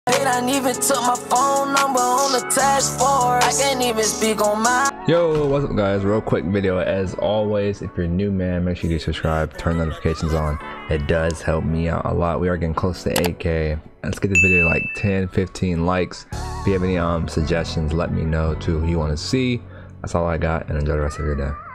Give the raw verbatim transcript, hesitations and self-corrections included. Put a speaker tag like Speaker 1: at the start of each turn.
Speaker 1: I even took my phone number on the task force. I can't even speak on my.
Speaker 2: Yo, what's up guys? Real quick video. As always, if you're new, man, make sure you subscribe, turn notifications on. It does help me out a lot. We are getting close to eight K. Let's get this video like ten, fifteen likes. If you have any um suggestions, let me know too who you want to see. That's all I got, and enjoy the rest of your day.